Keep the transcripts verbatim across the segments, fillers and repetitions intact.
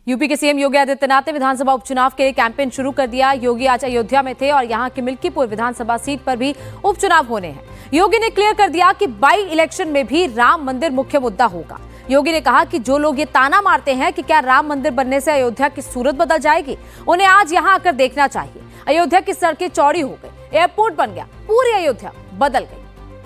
UP के CM Yogi Adityanath ने विधानसभा उपचुनाव के लिए कैंपेन शुरू कर दिया। योगी आज अयोध्या में थे और यहां की मिल्कीपुर विधानसभा सीट पर भी उपचुनाव होने हैं। योगी ने क्लियर कर दिया कि बाई इलेक्शन में भी राम मंदिर मुख्य मुद्दा होगा। योगी ने कहा कि जो लोग ये ताना मारते हैं कि क्या राम मंदिर बनने से अयोध्या की सूरत बदल जाएगी, उन्हें आज यहां आकर देखना चाहिए। अयोध्या की सड़कें चौड़ी हो गई, एयरपोर्ट बन गया, पूरी अयोध्या बदल गई।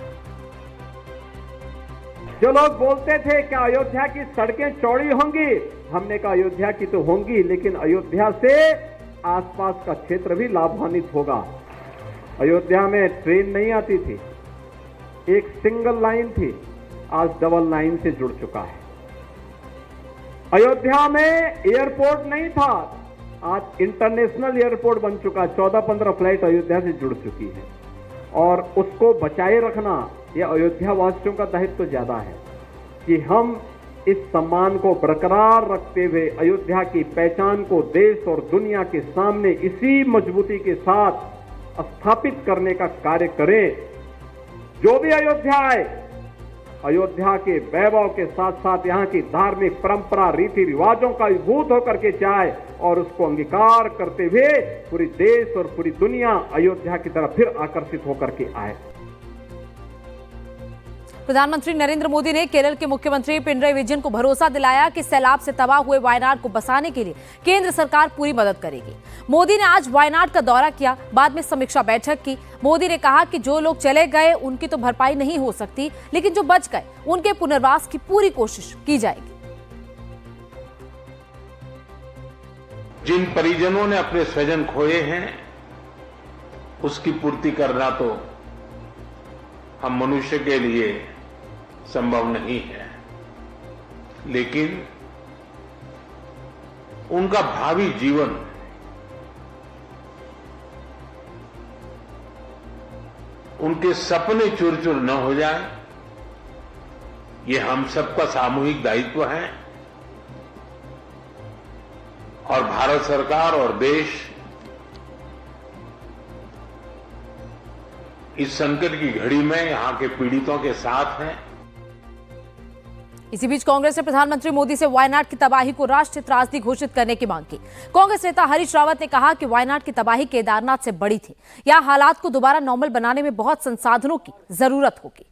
जो लोग बोलते थे कि अयोध्या की सड़कें चौड़ी होंगी, हमने कहा अयोध्या की तो होंगी, लेकिन अयोध्या से आसपास का क्षेत्र भी लाभान्वित होगा। अयोध्या में ट्रेन नहीं आती थी, एक सिंगल लाइन थी, आज डबल लाइन से जुड़ चुका है। अयोध्या में एयरपोर्ट नहीं था, आज इंटरनेशनल एयरपोर्ट बन चुका। चौदह पंद्रह फ्लाइट अयोध्या से जुड़ चुकी है और उसको बचाए रखना यह अयोध्या वासियों का दायित्व तो ज्यादा है कि हम इस सम्मान को बरकरार रखते हुए अयोध्या की पहचान को देश और दुनिया के सामने इसी मजबूती के साथ स्थापित करने का कार्य करें। जो भी अयोध्या आए, अयोध्या के वैभव के साथ साथ यहाँ की धार्मिक परंपरा रीति रिवाजों का विभूत होकर के जाए और उसको अंगीकार करते हुए पूरी देश और पूरी दुनिया अयोध्या की तरफ फिर आकर्षित होकर के आए। प्रधानमंत्री नरेंद्र मोदी ने केरल के मुख्यमंत्री पिनरई विजयन को भरोसा दिलाया कि सैलाब से तबाह हुए वायनाड को बसाने के लिए केंद्र सरकार पूरी मदद करेगी। मोदी ने आज वायनाड का दौरा किया, बाद में समीक्षा बैठक की। मोदी ने कहा कि जो लोग चले गए उनकी तो भरपाई नहीं हो सकती, लेकिन जो बच गए उनके पुनर्वास की पूरी कोशिश की जाएगी। जिन परिजनों ने अपने स्वजन खोए हैं, उसकी पूर्ति करना तो हम मनुष्य के लिए संभव नहीं है, लेकिन उनका भावी जीवन उनके सपने चूर चूर न हो जाए, ये हम सबका सामूहिक दायित्व है। और भारत सरकार और देश इस संकट की घड़ी में यहां के पीड़ितों के साथ हैं। इसी बीच कांग्रेस ने प्रधानमंत्री मोदी से वायनाड की तबाही को राष्ट्रीय त्रासदी घोषित करने की मांग की। कांग्रेस नेता हरीश रावत ने कहा कि वायनाड की तबाही केदारनाथ से बड़ी थी। यहां हालात को दोबारा नॉर्मल बनाने में बहुत संसाधनों की जरूरत होगी।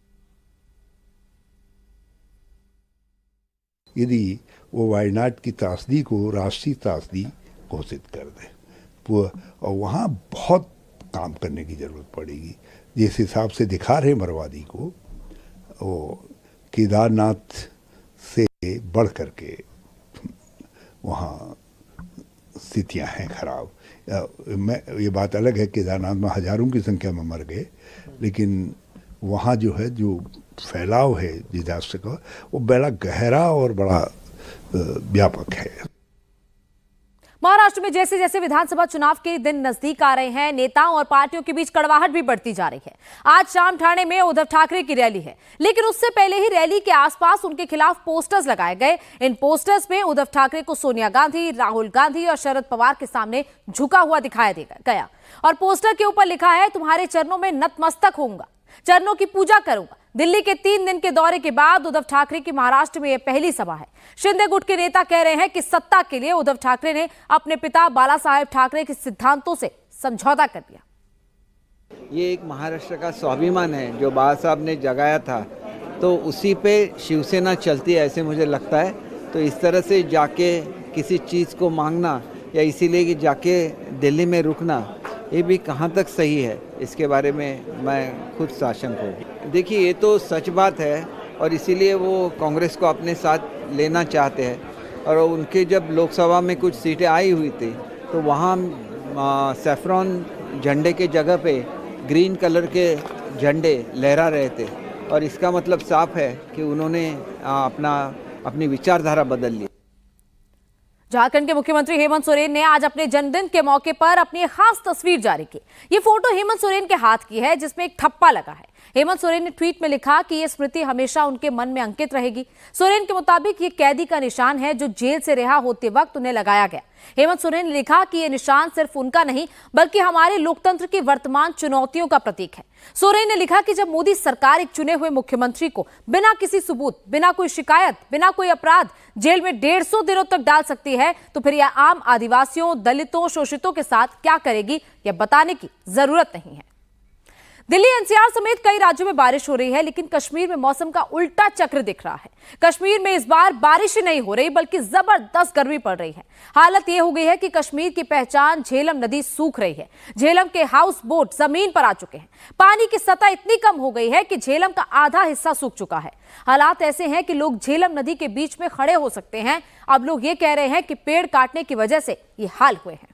यदि वो वायनाड की त्रासदी को राष्ट्रीय त्रासदी घोषित कर दे और वहां बहुत काम करने की जरूरत पड़ेगी। जिस हिसाब से दिखा रहे मरवादी को, वो केदारनाथ से बढ़ करके वहाँ स्थितियाँ हैं खराब। मैं ये बात अलग है, केदारनाथ में हजारों की संख्या में मर गए, लेकिन वहाँ जो है जो फैलाव है डिजास्टर का, वो बड़ा गहरा और बड़ा व्यापक है। महाराष्ट्र में जैसे जैसे विधानसभा चुनाव के दिन नजदीक आ रहे हैं, नेताओं और पार्टियों के बीच कड़वाहट भी बढ़ती जा रही है। आज शाम ठाणे में उद्धव ठाकरे की रैली है, लेकिन उससे पहले ही रैली के आसपास उनके खिलाफ पोस्टर्स लगाए गए। इन पोस्टर्स में उद्धव ठाकरे को सोनिया गांधी, राहुल गांधी और शरद पवार के सामने झुका हुआ दिखाया गया और पोस्टर के ऊपर लिखा है, तुम्हारे चरणों में नतमस्तक होऊंगा, चरणों की पूजा करूंगा। दिल्ली के तीन दिन के दौरे के बाद उद्धव ठाकरे की महाराष्ट्र में यह पहली सभा है। शिंदे गुट के नेता कह रहे हैं कि सत्ता के लिए उद्धव ठाकरे ने अपने पिता बाला साहेब ठाकरे के सिद्धांतों से समझौता कर दिया। ये एक महाराष्ट्र का स्वाभिमान है जो बाला साहब ने जगाया था, तो उसी पे शिवसेना चलती है ऐसे मुझे लगता है। तो इस तरह से जाके किसी चीज़ को मांगना या इसीलिए कि जाके दिल्ली में रुकना, ये भी कहाँ तक सही है, इसके बारे में मैं खुद साशंक हूँ। देखिए, ये तो सच बात है और इसीलिए वो कांग्रेस को अपने साथ लेना चाहते हैं। और उनके जब लोकसभा में कुछ सीटें आई हुई थी तो वहाँ सैफ्रॉन झंडे के जगह पे ग्रीन कलर के झंडे लहरा रहे थे और इसका मतलब साफ है कि उन्होंने अपना अपनी विचारधारा बदल ली। झारखंड के मुख्यमंत्री हेमंत सोरेन ने आज अपने जन्मदिन के मौके पर अपनी खास तस्वीर जारी की। ये फोटो हेमंत सोरेन के हाथ की है, जिसमें एक ठप्पा लगा है। हेमंत सोरेन ने ट्वीट में लिखा कि यह स्मृति हमेशा उनके मन में अंकित रहेगी। सोरेन के मुताबिक ये कैदी का निशान है जो जेल से रिहा होते वक्त उन्हें लगाया गया। हेमंत सोरेन ने लिखा कि यह निशान सिर्फ उनका नहीं बल्कि हमारे लोकतंत्र की वर्तमान चुनौतियों का प्रतीक है। सोरेन ने लिखा कि जब मोदी सरकार एक चुने हुए मुख्यमंत्री को बिना किसी सबूत, बिना कोई शिकायत, बिना कोई अपराध जेल में डेढ़ सौ दिनों तक डाल सकती है तो फिर यह आम आदिवासियों, दलितों, शोषितों के साथ क्या करेगी, यह बताने की जरूरत नहीं है। दिल्ली, एनसीआर समेत कई राज्यों में बारिश हो रही है, लेकिन कश्मीर में मौसम का उल्टा चक्र दिख रहा है। कश्मीर में इस बार बारिश ही नहीं हो रही बल्कि जबरदस्त गर्मी पड़ रही है। हालत यह हो गई है कि कश्मीर की पहचान झेलम नदी सूख रही है। झेलम के हाउस बोट जमीन पर आ चुके हैं। पानी की सतह इतनी कम हो गई है कि झेलम का आधा हिस्सा सूख चुका है। हालात ऐसे हैं कि लोग झेलम नदी के बीच में खड़े हो सकते हैं। अब लोग ये कह रहे हैं कि पेड़ काटने की वजह से ये हाल हुए हैं।